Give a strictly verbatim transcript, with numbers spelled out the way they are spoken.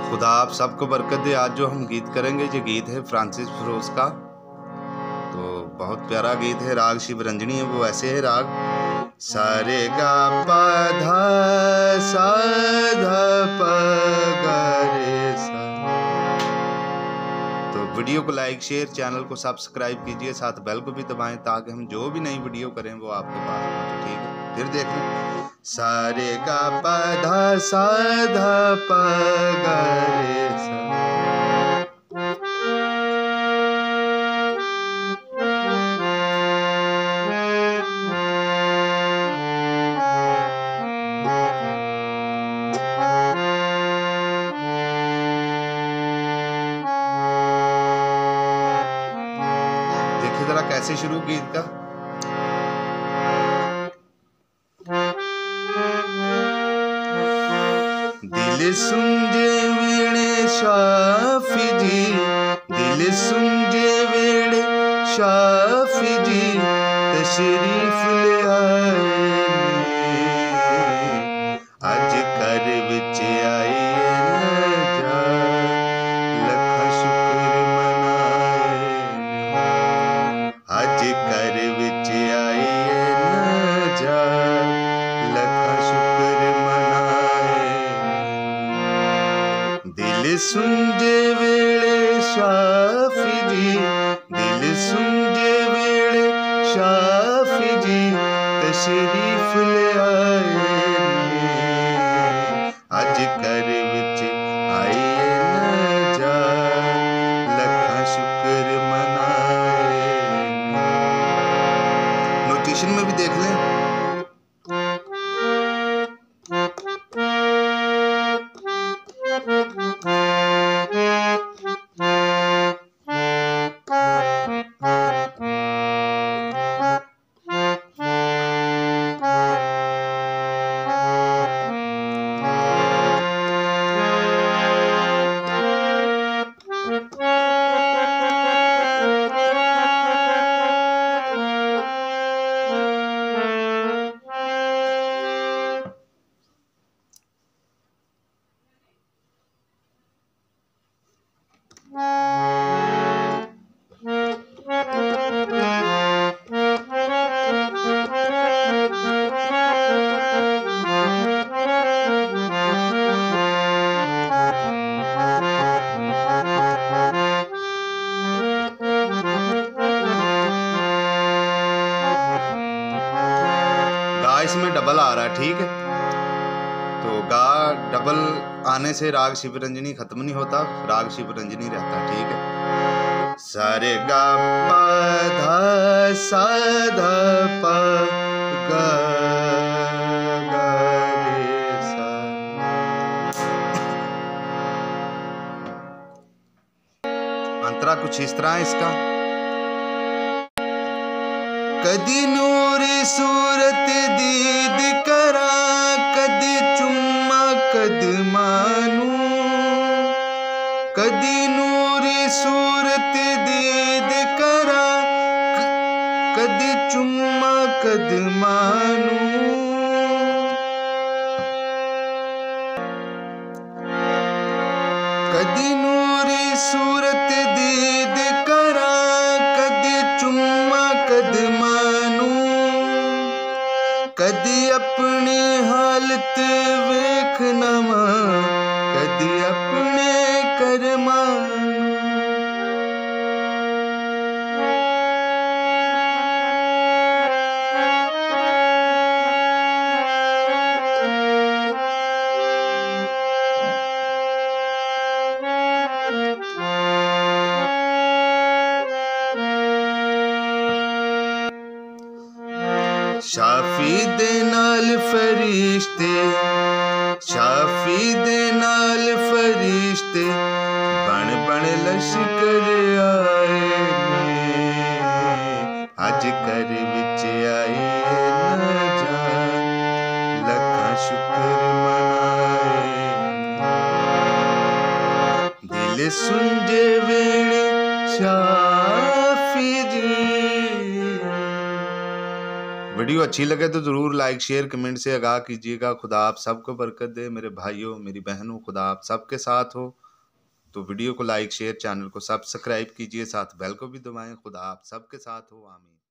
खुदा आप सबको बरकत दे। आज जो हम गीत करेंगे ये गीत है फ्रांसिस फिरोज का, तो बहुत प्यारा गीत है। राग शिव रंजनी है, वो ऐसे है राग सा रे गा पा धा सा धा पा गा रे सा। तो वीडियो को लाइक शेयर, चैनल को सब्सक्राइब कीजिए, साथ बेल को भी दबाएं ताकि हम जो भी नई वीडियो करें वो आपके पास पहुंचे। ठीक है, फिर देख लें सा रे गा पा धा सा धा पा गा रे सा। देखिए जरा कैसे शुरू गीत का। दिल सुंजे वेड़े शाफी जी, दिल सुंजे वेड़े शाफी जी, तशरीफ ले आए अज घर विच आए न जा, लखा शुक्र मनाए अज घर विच आए न जा, लखा शुक्र मनाए। दिल सुंजे वेड़े शाफी जी, दिल सुंजे वेड़े शाफी जी, तशरीफ ले आए अज घर विच आए न जा, लखा शुक्र मनाए। नोटेशन में भी देख लें। इसमें डबल आ रहा है, ठीक है। तो गा डबल आने से राग शिव रंजनी खत्म नहीं होता, राग शिव रंजनी रहता है। ठीक है, सा रे गा पा धा सा धा पा गा गा रे सा। अंतरा कुछ इस तरह है इसका। कदी नूरी सूरत दीद करा, कदी चुम्मा कदमानू, कदी नूरी सूरत दीद करा, कदी चुम्मा कदमानू। कदी नूरी सूरत दीद करा, कदी चुम्मा कदमानू, कदी अपनी हालत वेख नवा, कदी अपने करमानू। शाफी दे नाल फरिश्ते, शाफी दे नाल फरिश्ते, बन बन लश्कर आए अज घर विच आए न जा, लखा शुक्र मनाए। दिल सुंजे वेड़े शाफी जी, वीडियो अच्छी लगे तो ज़रूर लाइक शेयर कमेंट से आगाह कीजिएगा। खुदा आप सबको बरकत दे। मेरे भाइयों मेरी बहनों, खुदा आप सबके साथ हो। तो वीडियो को लाइक शेयर, चैनल को सब्सक्राइब कीजिए, साथ बेल को भी दबाएं। खुदा आप सबके साथ हो। आमीन।